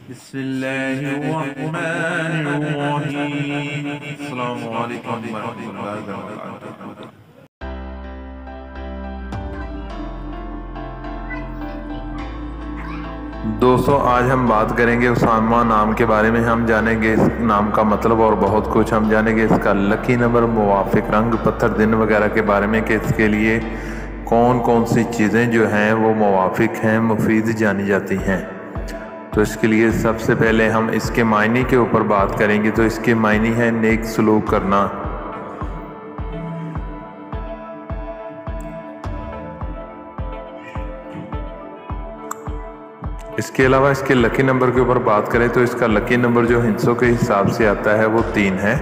बिस्मिल्लाहिर्रहमानिर्रहीम। अस्सलामु अलैकुम वरहमतुल्लाहि वबरकातुहू। दोस्तों, आज हम बात करेंगे उसामा नाम के बारे में। हम जानेंगे इस नाम का मतलब और बहुत कुछ। हम जानेंगे इसका लकी नंबर, मुवाफिक रंग, पत्थर, दिन वगैरह के बारे में कि इसके लिए कौन कौन सी चीज़ें जो हैं वो मुवाफिक हैं, मुफीद जानी जाती हैं। तो इसके लिए सबसे पहले हम इसके मायने के ऊपर बात करेंगे। तो इसके मायने हैं नेक सलूक करना, इसके अलावा इसके लकी नंबर के ऊपर बात करें तो इसका लकी नंबर जो हिंसों के हिसाब से आता है वो 3 है।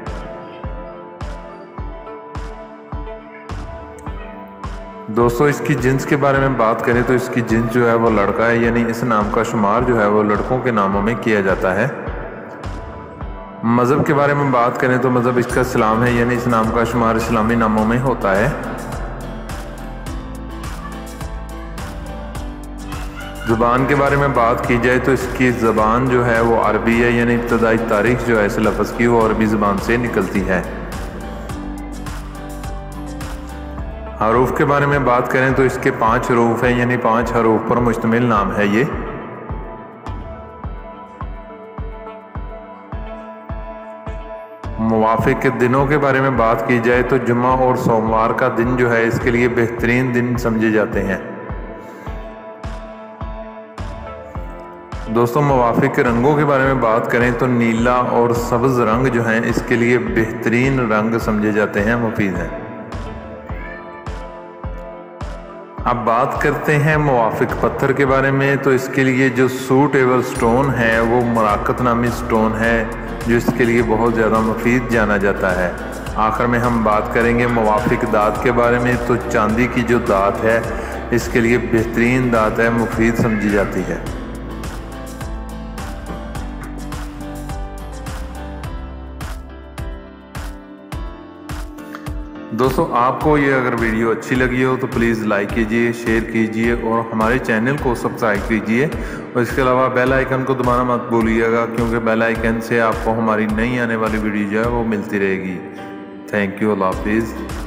दोस्तों, इसकी जिन्स के बारे में बात करें तो इसकी जिन्स जो है वो लड़का है, यानी इस नाम का शुमार जो है वो लड़कों के नामों में किया जाता है। मज़हब के बारे में बात करें तो मज़हब इसका इस्लाम है, यानी इस नाम का शुमार इस्लामी नामों में होता है। ज़ुबान के बारे में बात की जाए तो इसकी ज़बान जो है वो अरबी है, यानी इब्तदाई तारीख जो है इस लफ्ज़ की वो अरबी ज़बान से निकलती है। हरूफ के बारे में बात करें तो इसके 5 हरूफ हैं, यानी 5 हरूफ पर मुश्तमिल नाम है ये। मुवाफिक के दिनों के बारे में बात की जाए तो जुम्मा और सोमवार का दिन जो है इसके लिए बेहतरीन दिन समझे जाते हैं। दोस्तों, मुवाफिक के रंगों के बारे में बात करें तो नीला और सब्ज़ रंग जो हैं इसके लिए बेहतरीन रंग समझे जाते हैं, मुफीद हैं। अब बात करते हैं मुवाफिक पत्थर के बारे में। तो इसके लिए जो सूटेबल स्टोन है वो मराकत नामी स्टोन है, जो इसके लिए बहुत ज़्यादा मुफीद जाना जाता है। आखिर में हम बात करेंगे मुवाफिक दात के बारे में। तो चांदी की जो दात है इसके लिए बेहतरीन दात है, मुफीद समझी जाती है। दोस्तों, आपको ये अगर वीडियो अच्छी लगी हो तो प्लीज़ लाइक कीजिए, शेयर कीजिए और हमारे चैनल को सब्सक्राइब कीजिए। और इसके अलावा बेल आइकन को दबाना मत भूलिएगा, क्योंकि बेल आइकन से आपको हमारी नई आने वाली वीडियो जो है वो मिलती रहेगी। थैंक यू, अल्लाह हाफिज़।